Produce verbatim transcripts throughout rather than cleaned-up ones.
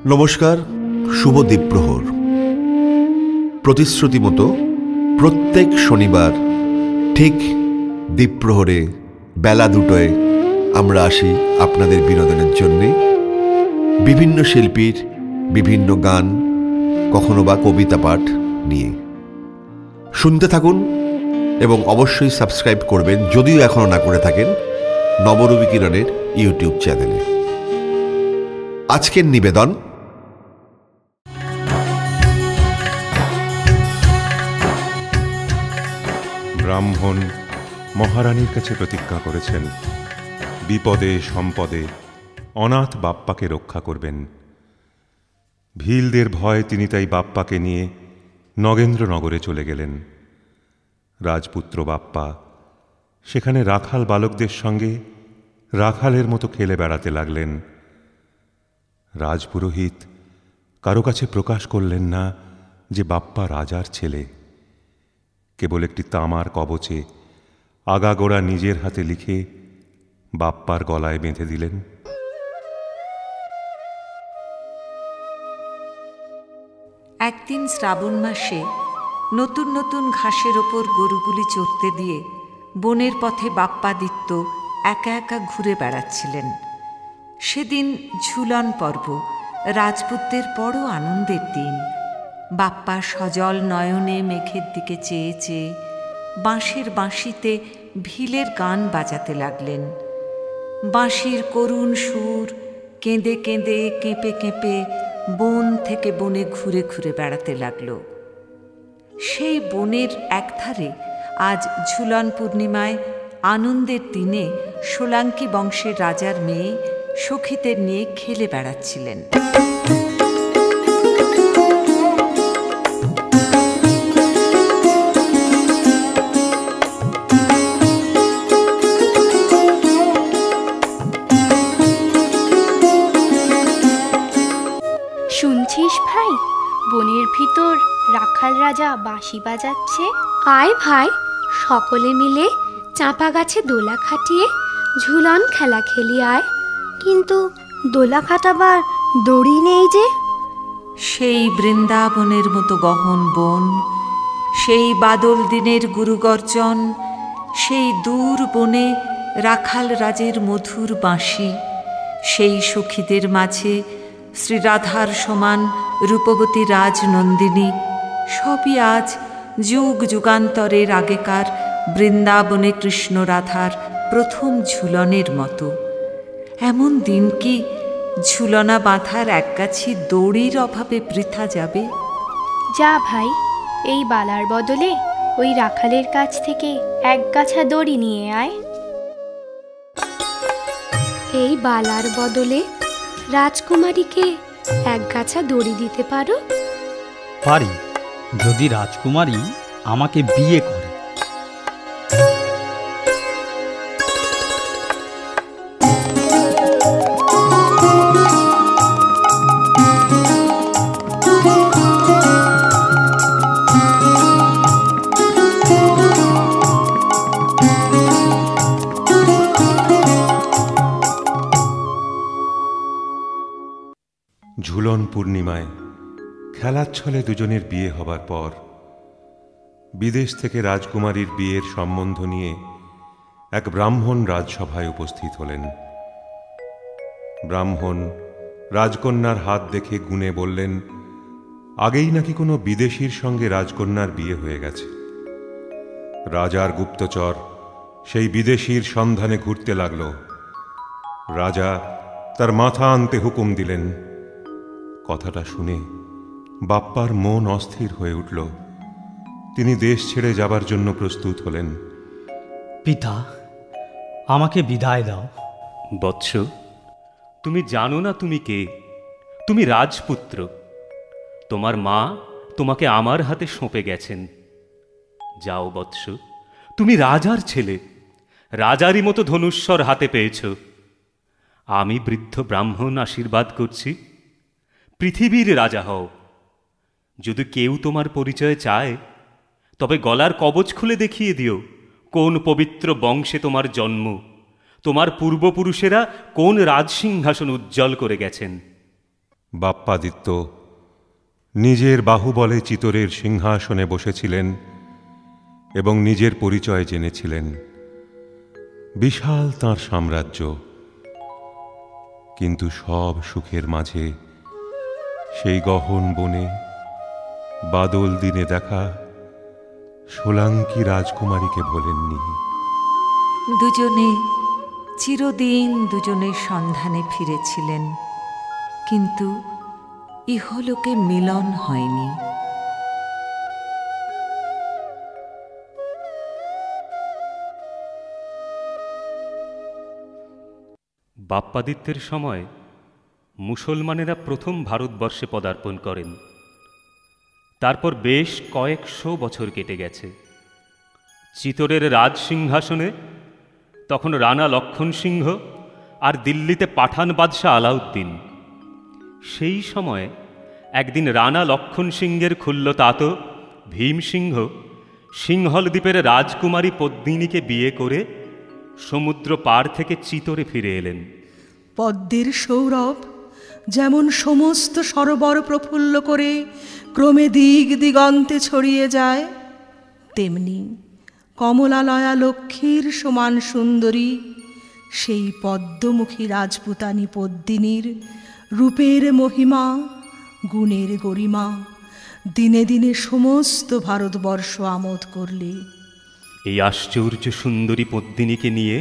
নমস্কার, শুভ দ্বীপ্রহর। প্রতিশ্রুতি মতো প্রত্যেক শনিবার ঠিক দ্বীপ্রহরে বেলা দুটোয় আমরা আসি আপনাদের বিনোদনের জন্যে। বিভিন্ন শিল্পীর বিভিন্ন গান, কখনো বা কবিতা পাঠ নিয়ে শুনতে থাকুন এবং অবশ্যই সাবস্ক্রাইব করবেন, যদিও এখনও না করে থাকেন, নবরবি কিরণের ইউটিউব চ্যানেলে। আজকের নিবেদন ব্রাহ্মণ মহারানীর কাছে প্রতিজ্ঞা করেছেন বিপদে সম্পদে অনাথ বাপ্পাকে রক্ষা করবেন। ভিলদের ভয়ে তিনি তাই বাপ্পাকে নিয়ে নগেন্দ্রনগরে চলে গেলেন। রাজপুত্র বাপ্পা সেখানে রাখাল বালকদের সঙ্গে রাখালের মতো খেলে বেড়াতে লাগলেন। রাজপুরোহিত কারো কাছে প্রকাশ করলেন না যে বাপ্পা রাজার ছেলে। কেবল একটি তামার কবচে আগাগোড়া নিজের হাতে লিখে বাপ্পার গলায় বেঁধে দিলেন। একদিন শ্রাবণ মাসে নতুন নতুন ঘাসের ওপর গরুগুলি চড়তে দিয়ে বনের পথে বাপ্পাদিত্য একা একা ঘুরে বেড়াচ্ছিলেন। সেদিন ঝুলন পর্ব, রাজপুতদের বড় আনন্দের দিন। বাপ্পা সজল নয়নে মেঘের দিকে চেয়ে চেয়ে বাঁশির বাঁশিতে ভিলের গান বাজাতে লাগলেন। বাঁশির করুণ সুর কেঁদে কেঁদে কেঁপে কেঁপে বন থেকে বনে ঘুরে ঘুরে বেড়াতে লাগল। সেই বনের একধারে আজ ঝুলন পূর্ণিমায় আনন্দের দিনে সোলাঙ্কি বংশের রাজার মেয়ে সখীদের নিয়ে খেলে বেড়াচ্ছিলেন। শুনছিস ভাই, বনের ভিতর রাখাল রাজা বাঁশি বাজাচ্ছে। আয় ভাই, সকলে মিলে চাঁপা গাছে দোলা খাটিয়ে ঝুলন খেলা খেলি আয়। কিন্তু দোলা খাটাবার দড়ি নেই যে। সেই বৃন্দাবনের মতো গহন বন, সেই বাদল দিনের গুরুগর্জন, সেই দূর বনে রাখাল রাজের মধুর বাঁশি, সেই সখীদের মাঝে শ্রীরাধার সমান রূপবতী রাজনন্দিনী, সবই আজ যুগ যুগান্তরের আগেকার বৃন্দাবনে কৃষ্ণ রাধার প্রথম ঝুলনের মতো। এমন দিন কি ঝুলনা বাঁধার একগাছি দড়ির অভাবে বৃথা যাবে? যা ভাই, এই বালার বদলে ওই রাখালের কাছ থেকে এক গাছা দড়ি নিয়ে আয়। এই বালার বদলে রাজকুমারীকে এক গাছা দড়ি দিতে পারো? পারি, যদি রাজকুমারী আমাকে বিয়ে করে। ঝুলন পূর্ণিমায় খেলার ছলে দুজনের বিয়ে হবার পর বিদেশ থেকে রাজকুমারীর বিয়ের সম্বন্ধ নিয়ে এক ব্রাহ্মণ রাজসভায় উপস্থিত হলেন। ব্রাহ্মণ রাজকন্যার হাত দেখে গুণে বললেন, আগেই নাকি কোনো বিদেশীর সঙ্গে রাজকন্যার বিয়ে হয়ে গেছে। রাজার গুপ্তচর সেই বিদেশীর সন্ধানে ঘুরতে লাগল। রাজা তার মাথা আনতে হুকুম দিলেন। কথাটা শুনে বাপ্পার মন অস্থির হয়ে উঠল। তিনি দেশ ছেড়ে যাবার জন্য প্রস্তুত হলেন। পিতা, আমাকে বিদায় দাও। বৎস, তুমি জানো না তুমি কে? তুমি রাজপুত্র। তোমার মা তোমাকে আমার হাতে সঁপে গেছেন। যাও বৎস, তুমি রাজার ছেলে, রাজারই মতো ধনুস্বর হাতে পেয়েছ। আমি বৃদ্ধ ব্রাহ্মণ আশীর্বাদ করছি, পৃথিবীর রাজা হও। যদি কেউ তোমার পরিচয় চায়, তবে গলার কবচ খুলে দেখিয়ে দিও কোন পবিত্র বংশে তোমার জন্ম, তোমার পূর্বপুরুষেরা কোন রাজসিংহাসন উজ্জ্বল করে গেছেন। বাপ্পাদিত্য নিজের বাহুবলে চিতোরের সিংহাসনে বসেছিলেন এবং নিজের পরিচয় জেনেছিলেন। বিশাল তাঁর সাম্রাজ্য, কিন্তু সব সুখের মাঝে সেই গহন বনে বাদল দিনে দেখা সোলাঙ্কি রাজকুমারীকে ভোলেননি। দুজনে চিরদিন দুজনের সন্ধানে ফিরেছিলেন, কিন্তু ইহলোকে মিলন হয়নি। বাপ্পাদিত্যের সময় মুসলমানেরা প্রথম ভারতবর্ষে পদার্পণ করেন। তারপর বেশ কয়েকশো বছর কেটে গেছে। চিতোরের রাজ সিংহাসনে তখন রানা লক্ষণ সিংহ আর দিল্লিতে পাঠান বাদশাহ আলাউদ্দিন। সেই সময় একদিন রানা লক্ষণ সিংহের খুল্লতাত ভীম সিংহ সিংহল দ্বীপের রাজকুমারী পদ্মিনীকে বিয়ে করে সমুদ্র পার থেকে চিতোরে ফিরে এলেন। পদ্মের সৌরভ যেমন সমস্ত সরোবর প্রফুল্ল করে ক্রমে দিক দিগন্তে ছড়িয়ে যায়, তেমনি কমলালয়া লক্ষ্মীর সমান সুন্দরী সেই পদ্মমুখী রাজপুতানী পদ্মিনীর রূপের মহিমা, গুণের গরিমা দিনে দিনে সমস্ত ভারতবর্ষ আমোদ করলে। এই আশ্চর্য সুন্দরী পদ্মিনীকে নিয়ে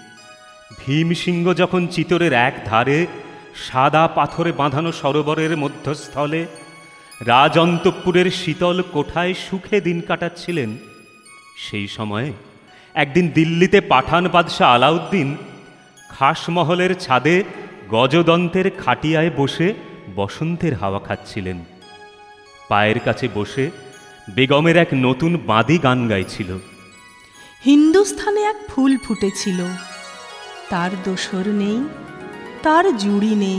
ভীমসিংহ যখন চিতোরের এক ধারে সাদা পাথরে বাঁধানো সরোবরের মধ্যস্থলে রাজ অন্তঃপুরের শীতল কোঠায় সুখে দিন কাটাচ্ছিলেন, সেই সময়ে একদিন দিল্লিতে পাঠান বাদশাহ আলাউদ্দিন খাসমহলের ছাদে গজদন্তের খাটিয়ায় বসে বসন্তের হাওয়া খাচ্ছিলেন। পায়ের কাছে বসে বেগমের এক নতুন বাঁদি গান গাইছিল। হিন্দুস্থানে এক ফুল ফুটেছিল, তার দোসর নেই, তার জুড়ি নেই।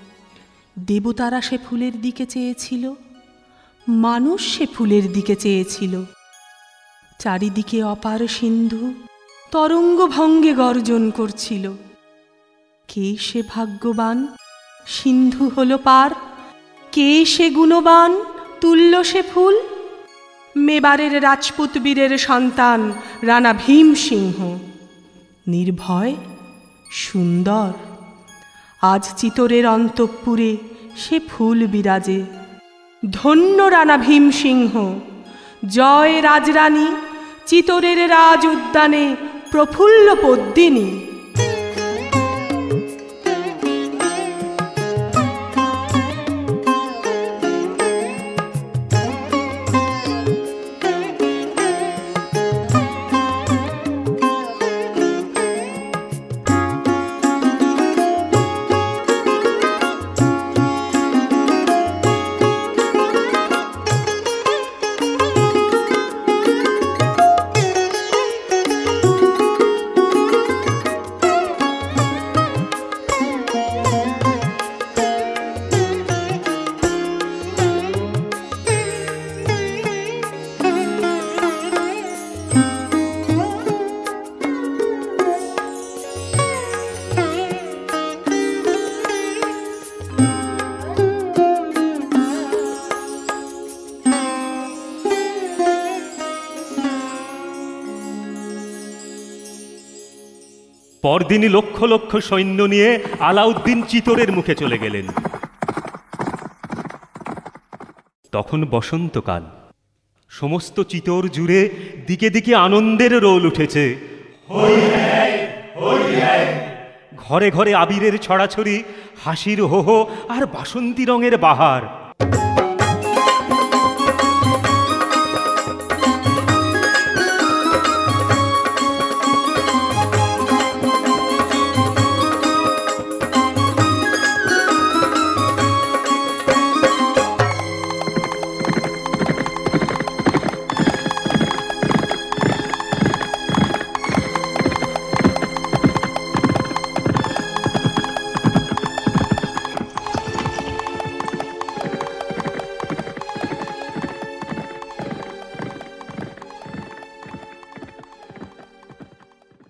দেবতারা সে ফুলের দিকে চেয়েছিল, মানুষ সে ফুলের দিকে চেয়েছিল। চারিদিকে অপার সিন্ধু তরঙ্গ ভঙ্গে গর্জন করছিল। কে সে ভাগ্যবান, সিন্ধু হল পার? কে সে গুণবান, তুল্য সে ফুল? মেবারের রাজপুত বীরের সন্তান রানা ভীম সিংহ, নির্ভয় সুন্দর। আজ চিতোরের অন্তঃপুরে সে ফুল বিরাজে। ধন্য রানা ভীম সিংহ, জয় রাজরানী, চিতোরের রাজ উদ্যানে প্রফুল্ল পদ্মিনী। পরদিনই লক্ষ লক্ষ সৈন্য নিয়ে আলাউদ্দিন চিতোরের মুখে চলে গেলেন। তখন বসন্তকাল, সমস্ত চিতোর জুড়ে দিকে দিকে আনন্দের রোল উঠেছে। ঘরে ঘরে আবিরের ছড়াছড়ি, হাসির হোহো আর বাসন্তী রঙের বাহার।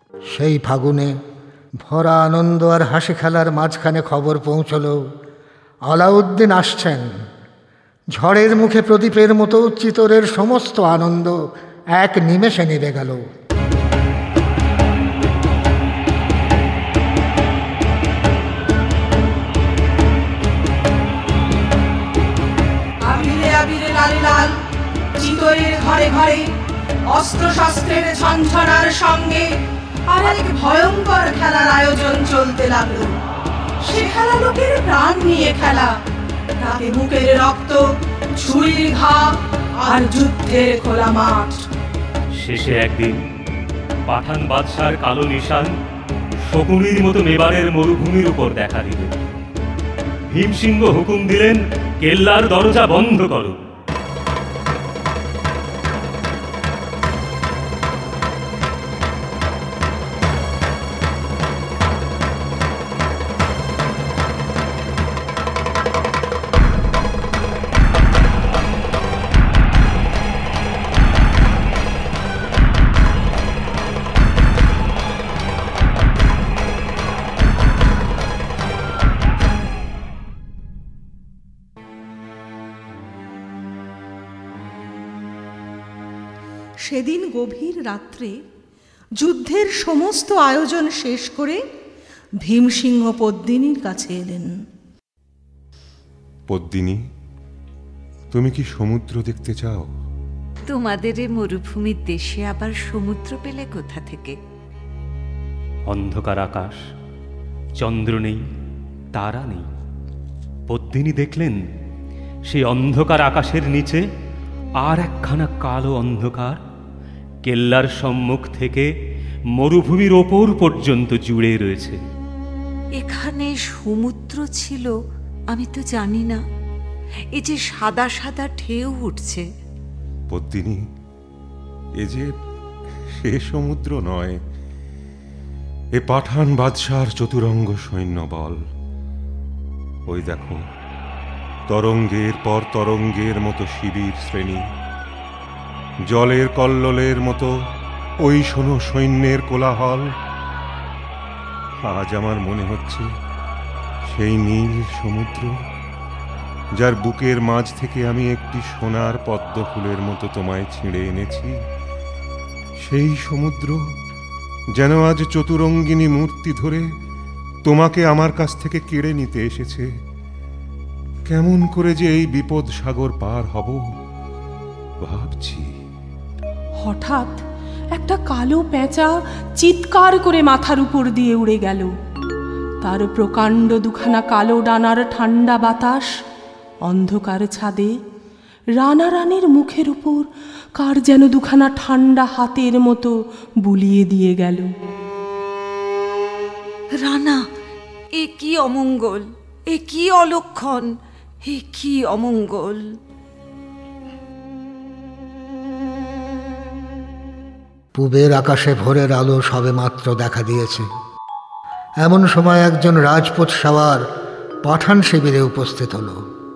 সেই ফাগুনে ভরা আনন্দ আর হাসি খেলার মাঝখানে খবর পৌঁছল আলাউদ্দিন আসছেন। ঝড়ের মুখে প্রদীপের মতো চিতরের সমস্ত আনন্দ এক নিমেষে নিভে গেল। আবিরে আবিরে লাল লাল চিতরের ঘরে ঘরে অস্ত্রশস্ত্রের ঝনঝনার সঙ্গে আর এক ভয়ঙ্কর খেলার আয়োজন চলতে লাগলো। সে খেলা লোকের প্রাণ নিয়ে খেলা, তাতে বুকের রক্ত, ছুরির ঘা আর যুদ্ধের খোলা মাঠ। শেষে একদিন পাঠান বাদশার কালো নিশান শকুনির মতো মেবারের মরুভূমির উপর দেখা দিল। ভীমসিংহ হুকুম দিলেন, কেল্লার দরজা বন্ধ করো। সেদিন গভীর রাত্রে যুদ্ধের সমস্ত আয়োজন শেষ করে ভীমসিংহ পদ্মিনীর কাছে এলেন। পদ্মিনী, তুমি কি সমুদ্র দেখতে চাও? তোমাদের এ মরুভূমির দেশে আবার সমুদ্র পেলে কোথা থেকে? অন্ধকার আকাশ, চন্দ্র নেই, তারা নেই। পদ্মিনী দেখলেন সেই অন্ধকার আকাশের নিচে আর একখানা কালো অন্ধকার কেল্লার সম্মুখ থেকে মরুভূমির ওপর পর্যন্ত জুড়ে রয়েছে। এখানে সমুদ্র ছিল আমি তো জানি না। এই যে সাদা সাদা ঢেউ উঠছে। পদ্মিনী, এ যে সে সমুদ্র নয়, এ পাঠান বাদশার চতুরঙ্গ সৈন্যবল। ওই দেখো, তরঙ্গের পর তরঙ্গের মতো শিবির শ্রেণী, জলের কল্লোলের মতো ওই শোনো সৈন্যের কোলাহল। আজ আমার মনে হচ্ছে সেই নীল সমুদ্র, যার বুকের মাঝ থেকে আমি একটি সোনার পদ্ম ফুলের মতো তোমায় ছিঁড়ে এনেছি, সেই সমুদ্র যেন আজ চতুরঙ্গিনী মূর্তি ধরে তোমাকে আমার কাছ থেকে কেড়ে নিতে এসেছে। কেমন করে যে এই বিপদ সাগর পার হব ভাবছি। হঠাৎ একটা কালো পেঁচা চিৎকার করে মাথার উপর দিয়ে উড়ে গেল। তার প্রকাণ্ড দুখানা কালো ডানার ঠান্ডা বাতাস অন্ধকার ছাদে রানা রানীর মুখের উপর কার যেন দুখানা ঠান্ডা হাতের মতো বুলিয়ে দিয়ে গেল। রানা, এ কি অমঙ্গল, এ কি অলক্ষণ, এ কি অমঙ্গল! পূবের আকাশে ভোরের আলো সবে মাত্র দেখা দিয়েছে। এমন সময় একজন রাজপুত সওয়ার পাঠান শিবিরে উপস্থিত হল।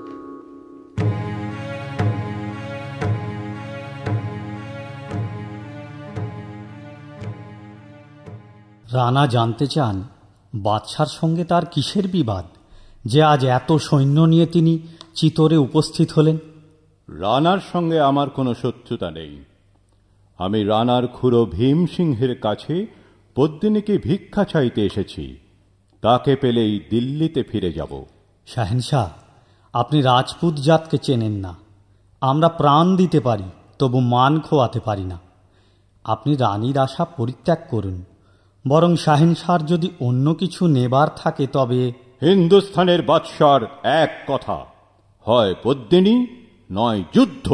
রানা জানতে চান বাদশার সঙ্গে তার কিসের বিবাদ যে আজ এত সৈন্য নিয়ে তিনি চিতরে উপস্থিত হলেন। রানার সঙ্গে আমার কোনো শত্রুতা নেই। আমি রানার খুড়ো ভীমসিংহের কাছে পদ্মিনীকে ভিক্ষা চাইতে এসেছি। তাকে পেলেই দিল্লিতে ফিরে যাব। শাহেনশাহ, আপনি রাজপুত জাতকে চেনেন না। আমরা প্রাণ দিতে পারি, তবু মান খোয়াতে পারি না। আপনি রানীর আশা পরিত্যাগ করুন। বরং শাহেনশাহর যদি অন্য কিছু নেবার থাকে তবে হিন্দুস্থানের বাদশার এক কথা, হয় পদ্মিনী নয় যুদ্ধ।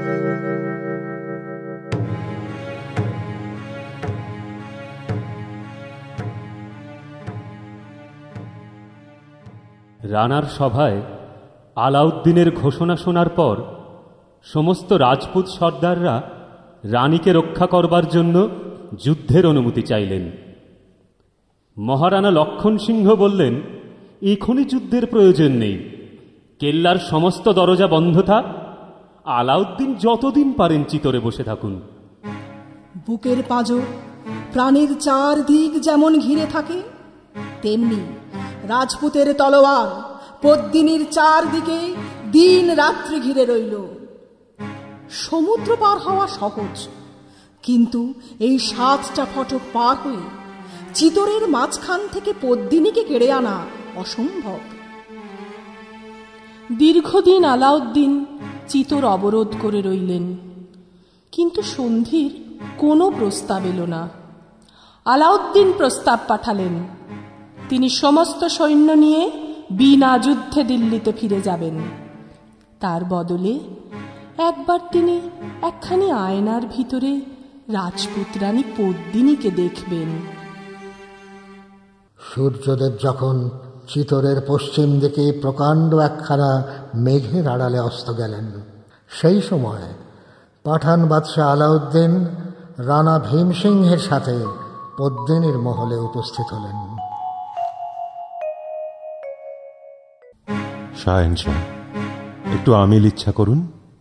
রানার সভায় আলাউদ্দিনের ঘোষণা শোনার পর সমস্ত রাজপুত সর্দাররা রানীকে রক্ষা করবার জন্য যুদ্ধের অনুমতি চাইলেন। মহারানা লক্ষণ সিংহ বললেন, এখনই যুদ্ধের প্রয়োজন নেই। কেল্লার সমস্ত দরজা বন্ধ থাক, আলাউদ্দিন যতদিন পারেন চিতরে বসে থাকুন। বুকের পাঁজর প্রাণীর চার দিক যেমন ঘিরে থাকে, তেমনি রাজপুতের তলোয়ার পদ্মিনীর চারদিকে দিন রাত্রি ঘিরে রইল। সমুদ্র পার হওয়া সহজ, কিন্তু এই সাতটা ফটক পার হয়ে চিতরের মাঝখান থেকে পদ্মিনীকে কেড়ে আনা অসম্ভব। দীর্ঘদিন আলাউদ্দিন চিতর অবরোধ করে রইলেন, কিন্তু সন্ধির কোনো প্রস্তাব এলো না। আলাউদ্দিন প্রস্তাব পাঠালেন, তিনি সমস্ত সৈন্য নিয়ে বিনা যুদ্ধে দিল্লিতে ফিরে যাবেন। তার বদলে একবার তিনি একখানি আয়নার ভিতরে রাজপুত রানী পদ্মিনীকে দেখবেন। সূর্যদেব যখন চিতরের পশ্চিম দিকে প্রকাণ্ড একখানা মেঘের আড়ালে অস্ত গেলেন, সেই সময় পাঠান বাদশাহ আলাউদ্দিন রানা ভীমসিংহের সাথে পদ্মিনীর মহলে উপস্থিত হলেন। শাহেনশাহ, একটু আমিল ইচ্ছা করুন।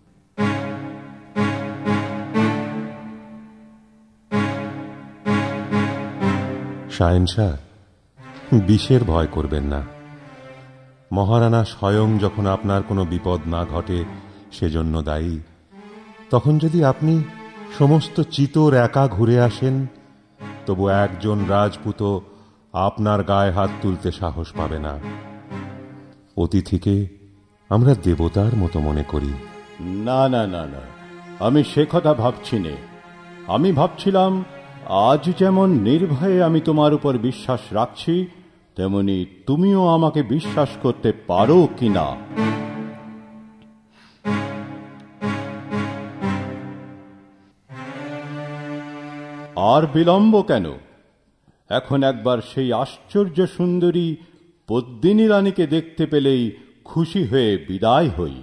শাহেনশাহ, বিষের ভয় করবেন না। মহারানা স্বয়ং যখন আপনার কোনো বিপদ না ঘটে সেজন্য দায়ী, তখন যদি আপনি সমস্ত চিতর একা ঘুরে আসেন, তবু একজন রাজপুত আপনার গায়ে হাত তুলতে সাহস পাবে না। অতিথিকে আমরা দেবতার মতো মনে করি। না না না না, আমি সে কথা ভাবছি নে। আমি ভাবছিলাম, আজ যেমন নির্ভয়ে আমি তোমার উপর বিশ্বাস রাখছি, তেমনি তুমিও আমাকে বিশ্বাস করতে পারো কিনা। আর বিলম্ব কেন? এখন একবার সেই আশ্চর্য সুন্দরী পদ্মিনী রানীকে দেখতে পেলেই খুশি হয়ে বিদায় হই।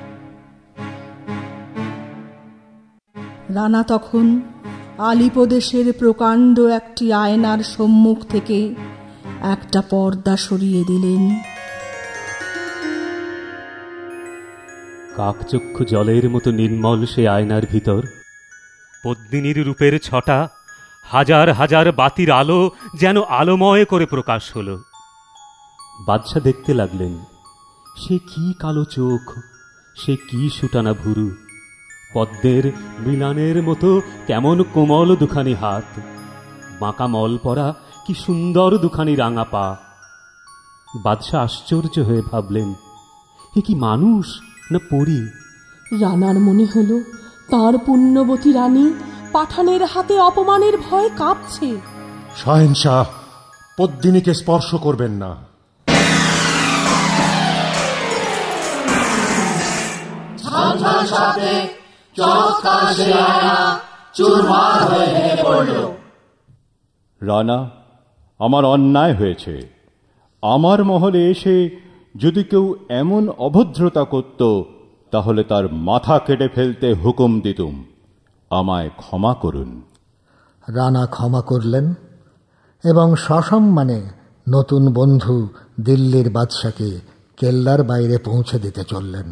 রানা তখন আলিপ্রদেশের প্রকাণ্ড একটি আয়নার সম্মুখ থেকে একটা পর্দা সরিয়ে দিলেন। কাকচক্ষু জলের মতো নির্মল সে আয়নার ভিতর পদ্মিনীর রূপের ছটা হাজার হাজার বাতির আলো যেন আলোময় করে প্রকাশ হল। বাদশা দেখতে লাগলেন, সে কি কালো চোখ, সে কি সুটানা ভুরু, পদ্মের মিলানের মতো কেমন কোমল দুখানি হাত, বাঁকা মল পরা কি সুন্দর দুখানি রাঙা পা। বাদশা আশ্চর্য হয়ে ভাবলেন, এ কি মানুষ না পরী? রানার মনে হল তার পুণ্যবতী রানী পাঠানের হাতে অপমানের ভয়ে কাঁপছে। শাহেনশাহ, পদ্মিনীকে স্পর্শ করবেন না। রানা, আমার অন্যায় হয়েছে। আমার মহলে এসে যদি কেউ এমন অভদ্রতা করত, তাহলে তার মাথা কেটে ফেলতে হুকুম দিতুম। আমায় ক্ষমা করুন। রানা ক্ষমা করলেন এবং সসম্মানে নতুন বন্ধু দিল্লির বাদশাকে কেল্লার বাইরে পৌঁছে দিতে চললেন।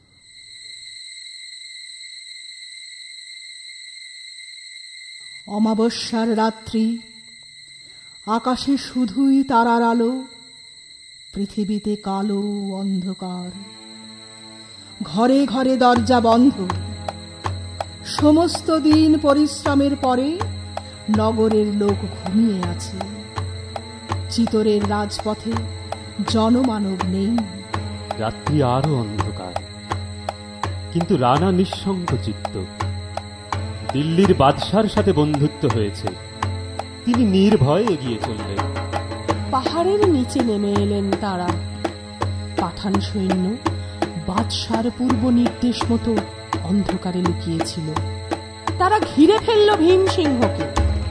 অমাবস্যার রাত্রি, আকাশে শুধুই তারার আলো, পৃথিবীতে কালো অন্ধকার, ঘরে ঘরে দরজা বন্ধ। সমস্ত দিন পরিশ্রমের পরে নগরের লোক ঘুমিয়ে আছে। চিতরের রাজপথে জনমানব নেই। রাত্রি আরো অন্ধকার, কিন্তু রানা নিঃসঙ্গ চিত্ত। দিল্লির বাদশার সাথে বন্ধুত্ব হয়েছে, তিনি নির্ভয়ে এগিয়ে চললেন। পাহাড়ের নিচে নেমে এলেন তারা। পাঠান সৈন্য বাদশার পূর্ব নির্দেশ মতো অন্ধকারে লুকিয়েছিল। তারা ঘিরে ফেলল ভীমসিংহকে।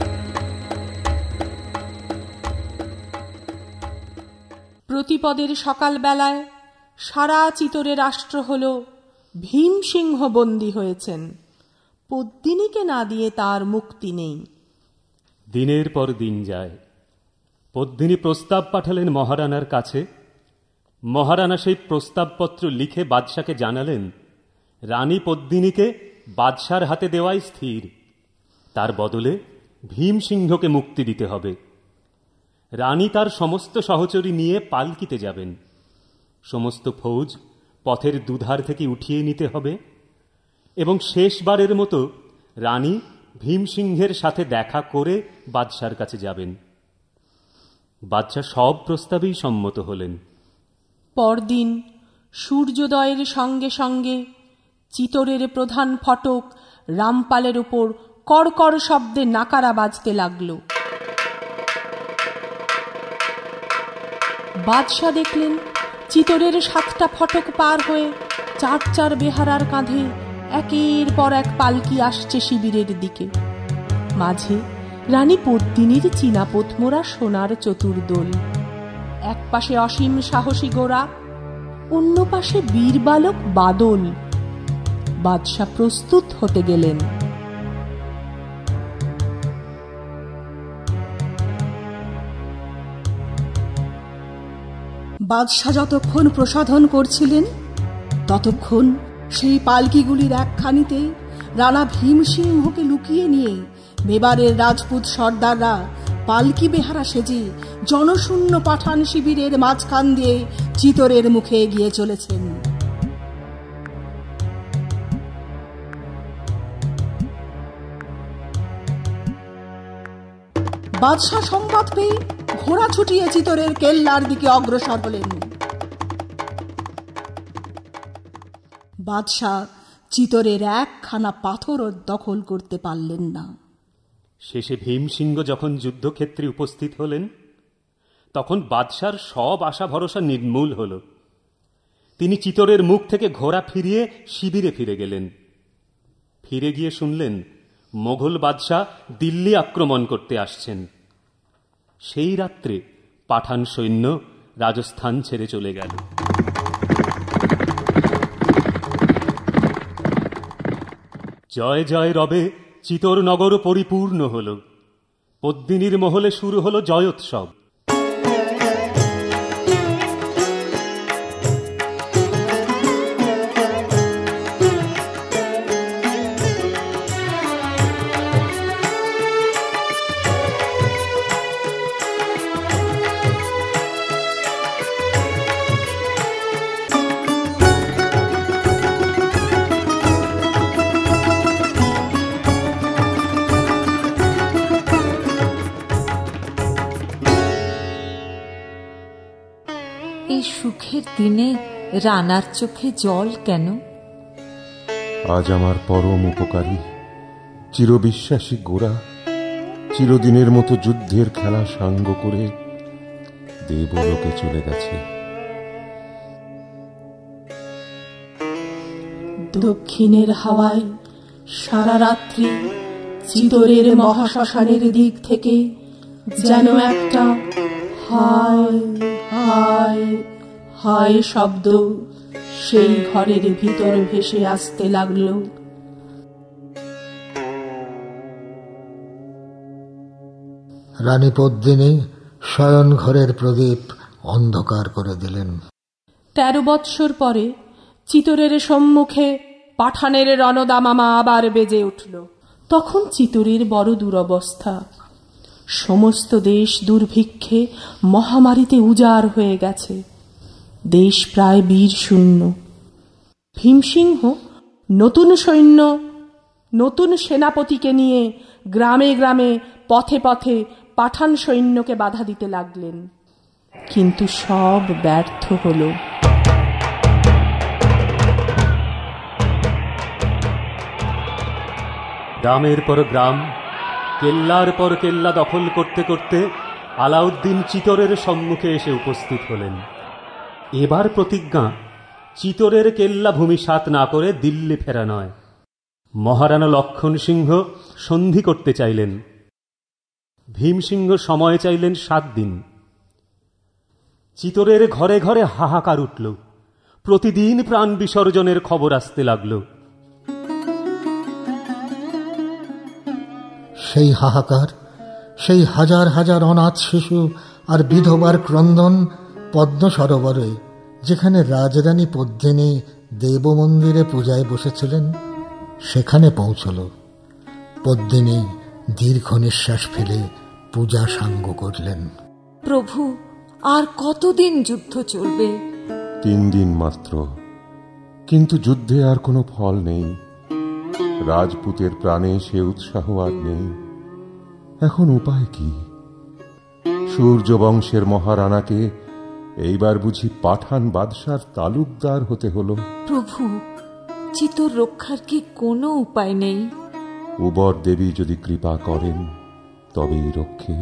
প্রতিপদের সকালবেলায় সারা চিতরে রাষ্ট্র হল ভীমসিংহ বন্দী হয়েছেন। পদ্মিনীকে না দিয়ে তার মুক্তি নেই। দিনের পর দিন যায়। পদ্মিনী প্রস্তাব পাঠালেন মহারানার কাছে। মহারানা সেই প্রস্তাবপত্র লিখে বাদশাকে জানালেন, রানী পদ্মিনীকে বাদশার হাতে দেওয়াই স্থির। তার বদলে ভীমসিংহকে মুক্তি দিতে হবে। রানী তার সমস্ত সহচরী নিয়ে পালকিতে যাবেন। সমস্ত ফৌজ পথের দুধার থেকে উঠিয়ে নিতে হবে এবং শেষবারের মতো রানী ভীমসিংহের সাথে দেখা করে বাদশার কাছে যাবেন। বাদশাহ সব প্রস্তাবেই সম্মত হলেন। পরদিন সূর্যোদয়ের সঙ্গে সঙ্গে চিতরের প্রধান ফটক রামপালের উপর কড়কড় শব্দে নাকারা বাজতে লাগল। বাদশাহ দেখলেন চিতরের সাতটা ফটক পার হয়ে চার চার বেহারার কাঁধে একের পর এক পালকি আসছে শিবিরের দিকে। মাঝে রানী পদ্মিনীর চীনাপোত মোড়া সোনার চতুর্দোল, এক পাশে অসীম সাহসী গোরা, অন্য পাশে বীর বালক বাদল। বাদশাহ প্রস্তুত হতে গেলেন। বাদশাহ যতক্ষণ প্রসাধন করছিলেন ততক্ষণ সেই পালকিগুলির একখানিতে রানা ভীমসিংহকে লুকিয়ে নিয়ে মেবারের রাজপুত সর্দাররা পালকি বেহারা সেজে জনশূন্য পাঠান শিবিরের মাঝখান দিয়ে চিতরের মুখে এগিয়ে চলেছেন। বাদশাহ সংবাদ পেয়ে ঘোড়া ছুটিয়ে চিতরের কেল্লার দিকে অগ্রসর হলেন। বাদশাহ চিতরের একখানা পাথরও দখল করতে পারলেন না। শেষে ভীমসিংহ যখন যুদ্ধক্ষেত্রে উপস্থিত হলেন তখন বাদশার সব আশা ভরসা নির্মূল হল। তিনি চিতরের মুখ থেকে ঘোড়া ফিরিয়ে শিবিরে ফিরে গেলেন। ফিরে গিয়ে শুনলেন মোগল বাদশাহ দিল্লি আক্রমণ করতে আসছেন। সেই রাত্রে পাঠান সৈন্য রাজস্থান ছেড়ে চলে গেল। জয় জয় রবে চিতোর নগর পরিপূর্ণ হল। পদ্মিনীর মহলে শুরু হল জয়োৎসব। সুখের দিনে রানার চোখে জল কেন? আজ আমার পরম উপকারী চিরবিশ্বাসী গোরা চিরদিনের মতো যুদ্ধের খেলা সাঙ্গ করে দেবলোকে চলে গেছে। দক্ষিণের হাওয়ায় সারা রাত্রি চিতরের মহাশ্মশানের দিক থেকে যেন একটা হায় হায় হায় শব্দ সেই ঘরের ভিতর ভেসে আসতে লাগলো। রানী পদ্মিনী শয়ন ঘরের প্রদীপ অন্ধকার করে দিলেন। তেরো বৎসর পরে চিতরের সম্মুখে পাঠানের রণদামামা আবার বেজে উঠল। তখন চিতরের বড় দুরবস্থা। সমস্ত দেশ দুর্ভিক্ষে মহামারীতে উজাড় হয়ে গেছে। দেশ প্রায় বীর শূন্য। ভীমসিংহ নতুন সৈন্য নতুন সেনাপতিকে নিয়ে গ্রামে গ্রামে পথে পথে পাঠান সৈন্যকে বাধা দিতে লাগলেন, কিন্তু সব ব্যর্থ হল। গ্রামের পর গ্রাম, কেল্লার পর কেল্লা দখল করতে করতে আলাউদ্দিন চিতরের সম্মুখে এসে উপস্থিত হলেন। এবার প্রতিজ্ঞা, চিতরের কেল্লা ভূমিসাৎ না করে দিল্লি ফেরা নয়। মহারানা লক্ষণ সিংহ সন্ধি করতে চাইলেন। ভীমসিংহ সময় চাইলেন সাত দিন। চিতরের ঘরে ঘরে হাহাকার উঠল। প্রতিদিন প্রাণ বিসর্জনের খবর আসতে লাগল। সেই হাহাকার, সেই হাজার হাজার অনাথ শিশু আর বিধবার ক্রন্দন পদ্ম সরোবরে, যেখানে রাজরানী পদ্মিনী দেব মন্দিরে পূজায় বসেছিলেন, সেখানে পৌঁছল। পদ্মিনী দীর্ঘ নিঃশ্বাস ফেলে পূজা সাঙ্গ করলেন। প্রভু, আর কতদিন যুদ্ধ চলবে? তিন দিন মাত্র, কিন্তু যুদ্ধে আর কোনো ফল নেই। রাজপুতের প্রাণে সে উৎসাহ আর নেই। এখন উপায় কি? সূর্য বংশের মহারানাকে এইবার বুঝি পাঠান বাদশার তালুকদার হতে হলো। প্রভু, চিতোর রক্ষার কি কোনো উপায় নেই? উবর দেবী যদি কৃপা করেন তবেই রক্ষে।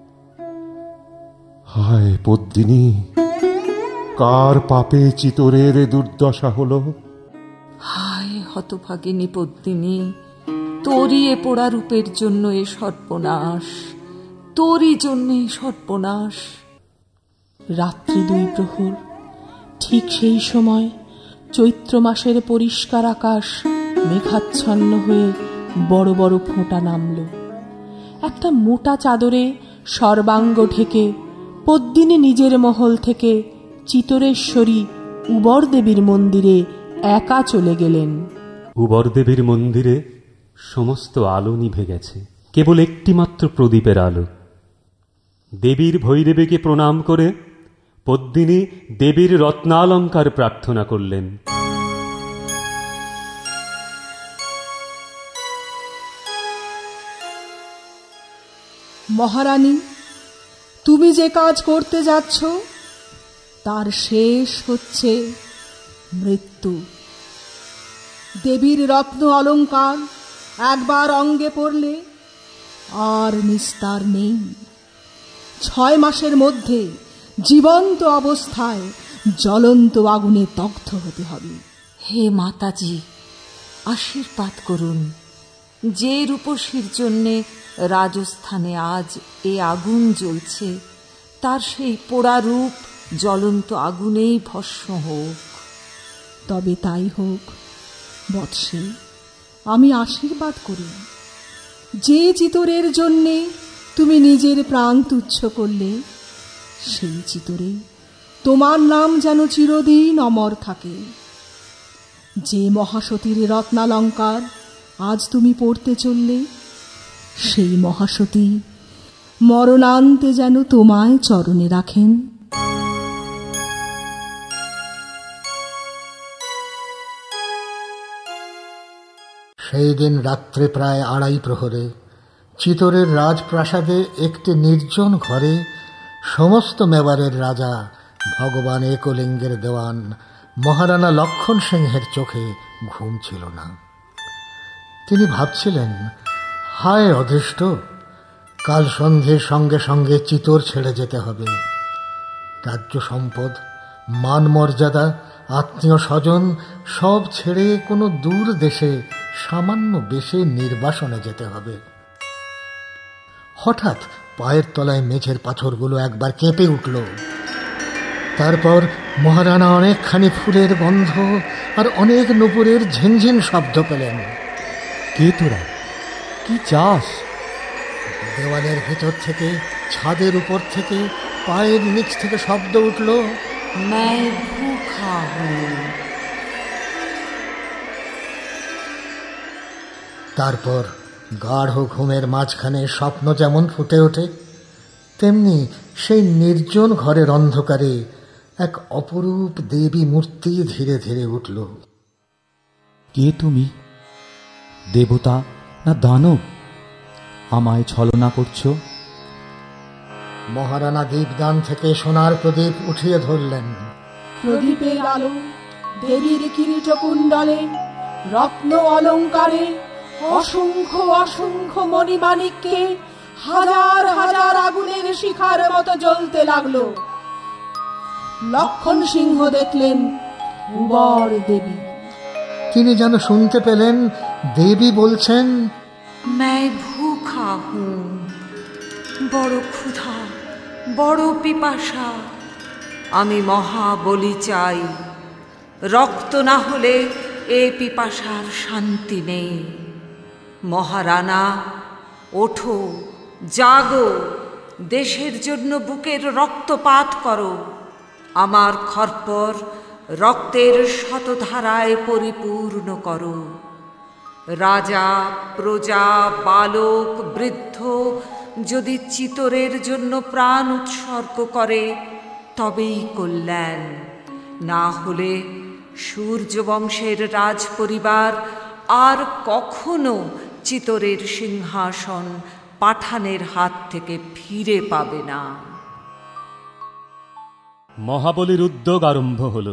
হায় পদ্মিনী, কার পাপে চিতোরের দুর্দশা হলো? হায় হতভাগিনী পদ্মিনী, তোরই এ পোড়া রূপের জন্য এ সর্বনাশ, তোরই জন্য এ সর্বনাশ। রাত্রি দুই প্রহর, ঠিক সেই সময় চৈত্র মাসের পরিষ্কার আকাশ মেঘাচ্ছন্ন হয়ে বড় বড় ফোঁটা নামল। একটা মোটা চাদরে সর্বাঙ্গ ঢেকে পদ্মিনী নিজের মহল থেকে চিতোরেশ্বরী উবর দেবীর মন্দিরে একা চলে গেলেন। উবর দেবীর মন্দিরে সমস্ত আলো নিভে গেছে, কেবল একটি মাত্র প্রদীপের আলো। দেবীর ভৈরবীকে প্রণাম করে পদ্মিনী দেবীর রত্নালঙ্কার প্রার্থনা করলেন। মহারানী, তুমি যে কাজ করতে যাচ্ছ তার শেষ হচ্ছে মৃত্যু। দেবীর রত্ন অলঙ্কার একবার অঙ্গে পড়লে আর নিস্তার নেই। ছয় মাসের মধ্যে জীবন্ত অবস্থায় জ্বলন্ত আগুনে দগ্ধ হতে হবে। হে মাতাজি, আশীর্বাদ করুন। যে রূপসীর জন্যে রাজস্থানে আজ এ আগুন জ্বলছে, তার সেই পোড়া রূপ জ্বলন্ত আগুনেই ভস্ম হোক। তবে তাই হোক বৎসে, আমি আশীর্বাদ করি। যে চিতোরের জন্যে তুমি নিজের প্রাণ তুচ্ছ করলে, সেই চিতোরে তোমার নাম যেন চিরদিন অমর থাকে। যে মহাসতীর রত্নালঙ্কার আজ তুমি পড়তে চললে, সেই মহাসতী মরণান্তে যেন তোমায় চরণে রাখেন। সেই দিন রাত্রে প্রায় আড়াই প্রহরে চিতোরের রাজপ্রাসাদে একটি নির্জন ঘরে সমস্ত মেবারের রাজা ভগবান একলিঙ্গের দেওয়ান মহারানা লক্ষণ সিংহের চোখে ঘুম ছিল না। তিনি ভাবছিলেন, হায় অদৃষ্ট, কাল সন্ধ্যের সঙ্গে সঙ্গে চিতোর ছেড়ে যেতে হবে। রাজ্য সম্পদ, মান মর্যাদা, আত্মীয় স্বজন সব ছেড়ে কোনো দূর দেশে সামান্য বেশে নির্বাসনে যেতে হবে। হঠাৎ পায়ের তলায় মেঝের পাথরগুলো একবার কেঁপে উঠল। তারপর মহারানা অনেকখানি ফুলের গন্ধ আর অনেক নুপুরের ঝিনঝিন শব্দ পেলেন। কে তোরা? কি চাস? দেওয়ালের ভেতর থেকে, ছাদের উপর থেকে, পায়ের নিচ থেকে শব্দ উঠল, मैं भूखा हूं। তারপর গাঢ় ঘুমের মাঝখানে স্বপ্ন যেমন ফুটে ওঠে, তেমনি সেই নির্জন ঘরের অন্ধকারে এক অপরূপ দেবী মূর্তি ধীরে ধীরে উঠল। কে তুমি? দেবতা না দানব? আমায় ছলনা করছো? মহারানা দীপদান থেকে সোনার প্রদীপ উঠিয়ে ধরলেন। প্রদীপের আলো দেবীর কিরীট কুণ্ডলে, রত্ন অলঙ্কারে, অসংখ্য অসংখ্য মণিমাণিক্যে হাজার হাজার আগুনের শিখার মতো জ্বলতে লাগলো। লক্ষণ সিংহ দেখলেন উবর দেবী। তিনি যেন শুনতে পেলেন দেবী বলছেন, मैं भूखा हूं, বড় ক্ষুধা, বড় পিপাসা। আমি মহাবলি চাই। রক্ত না হলে এ পিপাসার শান্তি নেই। মহারানা, ওঠো, জাগো, দেশের জন্য বুকের রক্তপাত করো। আমার খরপর রক্তের শতধারায় পরিপূর্ণ করো। রাজা, প্রজা, বালক, বৃদ্ধ যদি চিতোরের জন্য প্রাণ উৎসর্গ করে তবেই কল্যাণ। না হলে সূর্যবংশের রাজ পরিবার আর কখনো চিতোরের সিংহাসন পাঠানের হাত থেকে ফিরে পাবে না। মহাবলীর উদ্যোগ আরম্ভ হল।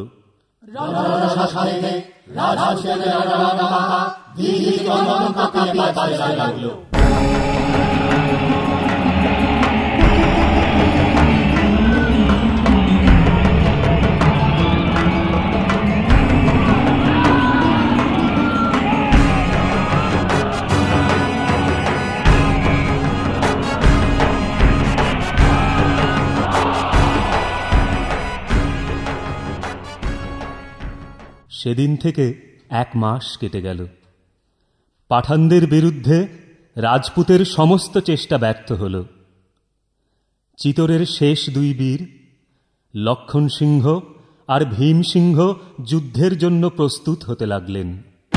সেদিন থেকে এক মাস কেটে গেল। পাঠানদের বিরুদ্ধে রাজপুতের সমস্ত চেষ্টা ব্যর্থ হল। চিতোরের শেষ দুই বীর লক্ষণ সিংহ আর ভীম সিংহ যুদ্ধের জন্য প্রস্তুত হতে লাগলেন।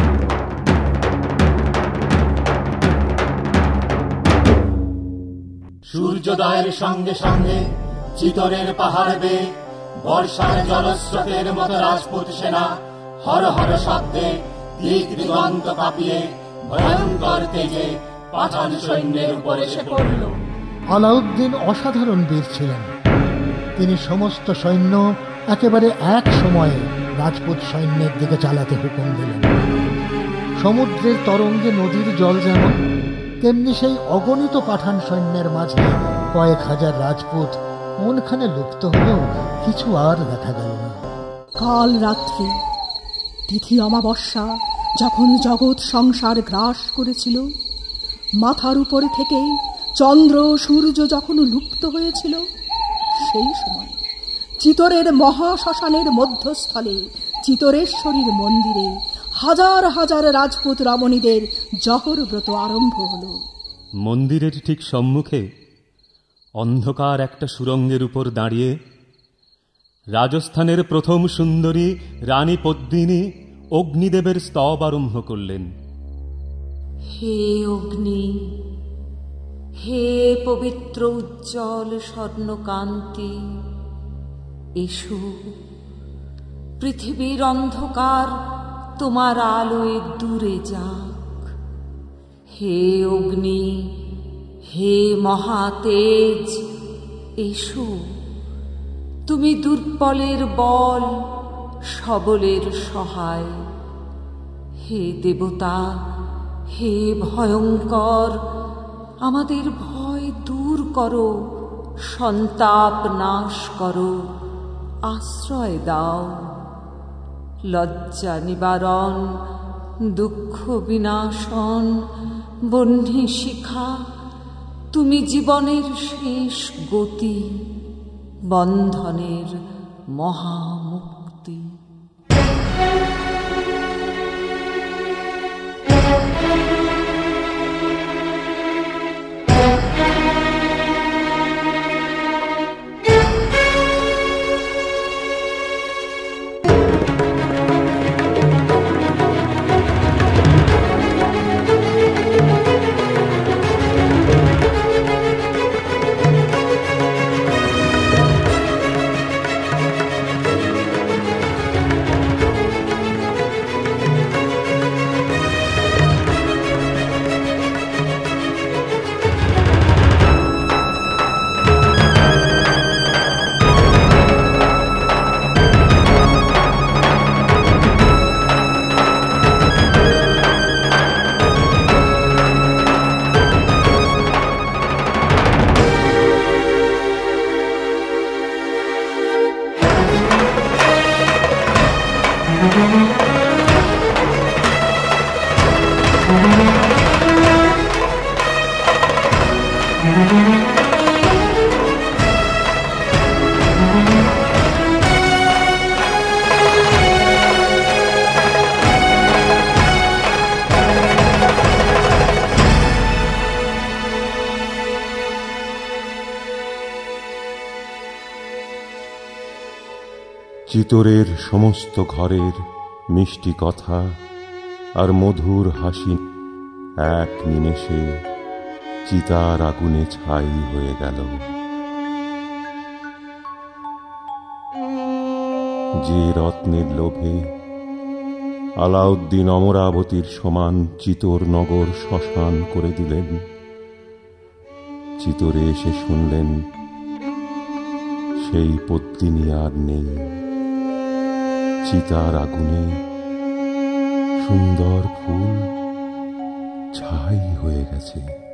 সূর্যোদয়ের সঙ্গে সঙ্গে চিতোরের পাহাড় বেয়ে বর্ষার জলস্রোতের মতো রাজপুত সেনা হর হর শব্দে দিক দিগন্ত কাঁপিয়ে ভয়ঙ্কর তেজে পাঠান সৈন্যের উপর এসে পড়ল। আলাউদ্দিন অসাধারণ বীর ছিলেন। তিনি সমস্ত সৈন্য একেবারে এক সময়ে রাজপুত সৈন্যের দিকে চালাতে হুকুম দিলেন। সমুদ্রের তরঙ্গে নদীর জল যেমন, তেমনি সেই অগণিত পাঠান সৈন্যের মাঝে কয়েক হাজার রাজপুত কোনখানে লুপ্ত হলেও কিছু আর দেখা গেল না। কাল রাত্রি তিথি অমাবস্যা যখন জগৎ সংসার গ্রাস করেছিল, মাথার উপরে থেকে চন্দ্র সূর্য যখন লুপ্ত হয়েছিল, সেই সময় চিতোরের মহাশ্মশানের মধ্যস্থলে চিতোরেশ্বরীর মন্দিরে হাজার হাজার রাজপুত রমণীদের জহর ব্রত আরম্ভ হল। মন্দিরের ঠিক সম্মুখে অন্ধকার একটা সুরঙ্গের উপর দাঁড়িয়ে রাজস্থানের প্রথম সুন্দরী রানী পদ্মিনী অগ্নিদেবের স্তব আরম্ভ করলেন। হে অগ্নি, হে পবিত্র উজ্জ্বল স্বর্ণকান্তি, এসো, পৃথিবীর অন্ধকার তোমার আলোয় দূরে যাক। হে অগ্নি, হে মহাতেজ, এসো, তুমি দুর্বলের বল, সবলের সহায়। হে দেবতা, হে ভয়ঙ্কর, আমাদের ভয় দূর করো, সন্তাপ নাশ করো, আশ্রয় দাও। লজ্জা নিবারণ, দুঃখ বিনাশন, বহ্নি শিখা, তুমি জীবনের শেষ গতি, বন্ধনের মহামুক্তি। চিতোরের সমস্ত ঘরের মিষ্টি কথা আর মধুর হাসি এক নিমেষে চিতার আগুনে ছাই হয়ে গেল। যে রত্নের লোভে আলাউদ্দিন অমরাবতীর সমান চিতোর নগর শ্মশান করে দিলেন, চিতোরে এসে শুনলেন সেই পদ্মিনী আর নেই। চিতার আগুনে সুন্দর ফুল ছাই হয়ে গেছে।